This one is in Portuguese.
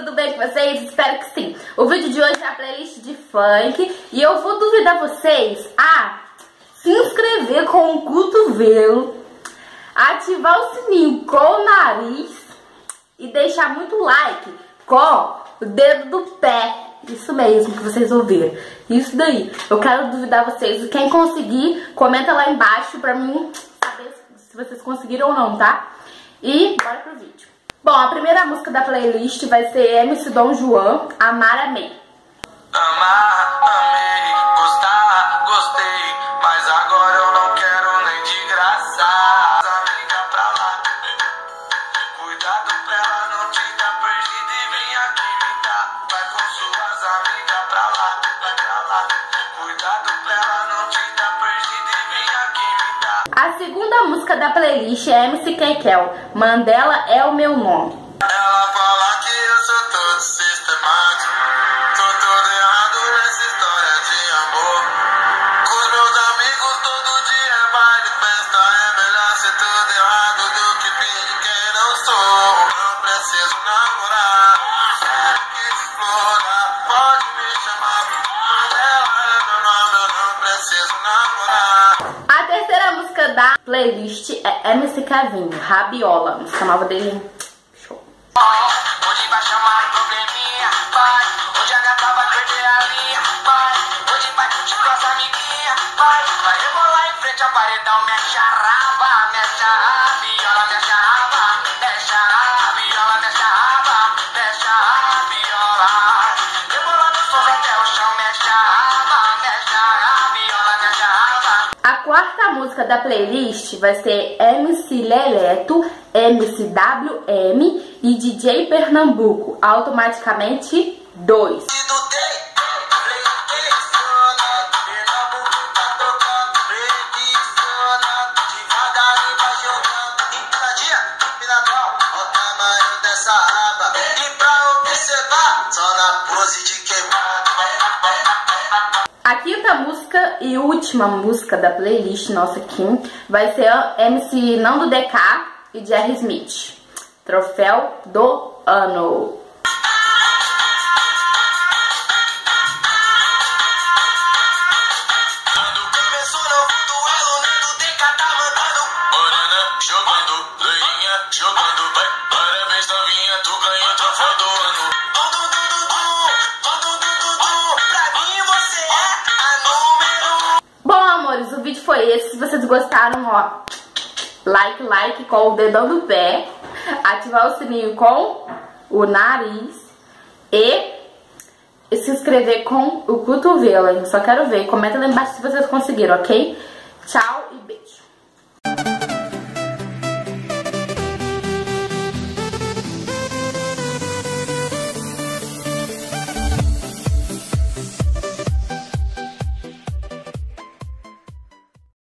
tudo bem com vocês? Espero que sim. O vídeo de hoje é a playlist de funk e eu vou duvidar vocês a se inscrever com o cotovelo, ativar o sininho com o nariz e deixar muito like com o dedo do pé. Isso mesmo que vocês ouviram. Isso daí. Eu quero duvidar vocês. Quem conseguir, comenta lá embaixo pra mim saber se vocês conseguiram ou não, tá? E bora pro vídeo. Bom, a primeira música da playlist vai ser MC Dom Juan, Amar, Amei. Amar, amei, gostar, gostei, mas agora eu não quero nem de graça. Amiga pra lá, cuidado pra ela não te dar perdida e vem aqui me dar. Vai com suas amigas pra lá, vai pra lá. Cuidado pra ela não te dar perdida e vem aqui me dar. A segunda música da playlist é MC Kekel, Mandela é o meu nome. Ela fala que eu sou todo sistemático, tô todo errado nessa história de amor. Com os meus amigos todo dia é baile, festa, é melhor ser tudo errado do que fingir quem não sou. Não preciso namorar, quero que exploda, pode me chamar, ela é meu nome, eu não preciso namorar. A terceira música da playlist é MC Cavinho, Rabiola. A música nova dele. Onde vai chamar probleminha, vai. Onde a gata vai perder a linha, vai. Onde vai curtir com as amiguinhas, vai. Vai rebolar em frente ao paredão, mexe a raba, mexe a rabiola, mexe a raba, mexe a rabiola, mexe a raba, mexe a rabiola. Rebola no som até o chão, mexe a raba, mexe a rabiola, mexe a raba. A quarta música da playlist vai ser MC Leleto, MC WM e DJ Pernambuco, automaticamente 2. A quinta música e última música da playlist nossa aqui vai ser MC Nando DK e Jerry Smith, Troféu do Ano. Quando começou novo duelo, Nando DK tá mandando. Morena jogando, loirinha jogando, vai. Parabéns novinha, tu ganhou o troféu do ano. Pra mim você é a número 1. Bom, amores, o vídeo foi esse. Se vocês gostaram, ó, like com o dedão do pé, ativar o sininho com o nariz e se inscrever com o cotovelo. Eu só quero ver. Comenta lá embaixo se vocês conseguiram, ok? Tchau.